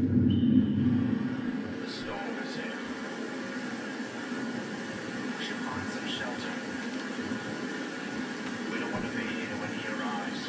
The storm is here. We should find some shelter. We don't want to be here when he arrives.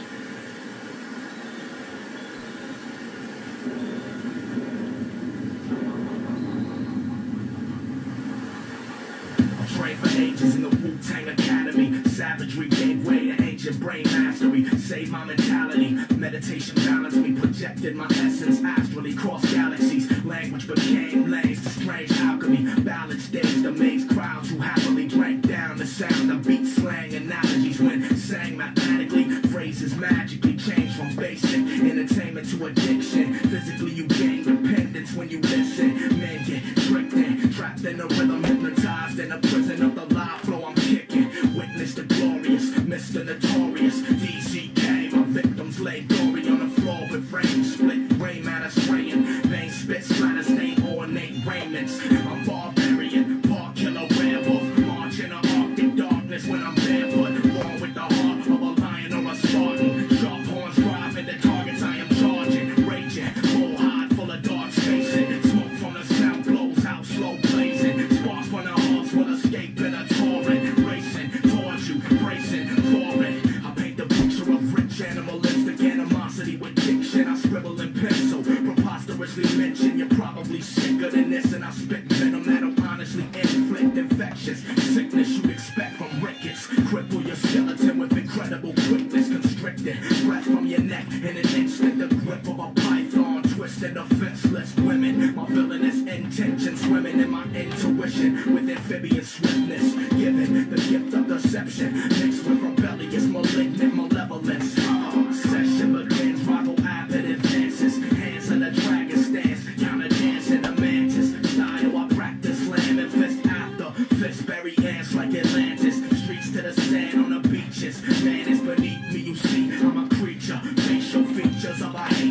I trained for ages in the Wu-Tang Academy. Savagery gave way to ancient brain mastery. Saved my mentality. Meditation balanced me. Projected my essence astrally. Cross galaxies. Language became lanes to strange alchemy. Ballads staged amazed crowds who happily drank down the sound of beat slang analogies when sang mathematically. Phrases magically changed from basic entertainment to addiction. Physically you gain dependence when you listen. Men get tricked in, trapped in a rhythm, hypnotized in a prison of the live flow I'm kicking. Witness the glorious, Mr. Notorious, DCK. My victims lay gory on the floor with frames split, brain matter spraying, veins spit, splatter stain, ornate raiments. I'm barbarian, bar killer, werewolf, march in the Arctic darkness when I'm barefoot, born with the heart of a lion or a Spartan. Sharp horns driving the targets I am charging, raging, full hot, full of dark spaces. Smoke from the sound blows out, slow blazing. Sparks from the hearts will escape in a torrent, racing towards you, bracing for it. I paint the picture of rich animalistic animosity with diction. I scribble in pencil, preposterously mention you're probably sicker than this, and I spit venom that'll honestly inflict infectious sickness you'd expect from rickets. Cripple your skeleton with incredible quickness, constricted breath from your neck in an instant. The grip of a python, twisted defenseless women. My villainous intention swimming in my intuition with amphibian swiftness, given the gift of deception mixed with rebellious malignant malevolence. Session begins, rival avid advances, hands in the dragon stance, counter dance in the mantis style. I practice slamming fist after fist, bury ants like Atlantis. Streets to the sand on the beaches, man is beneath me. You see, I'm a creature, facial features of a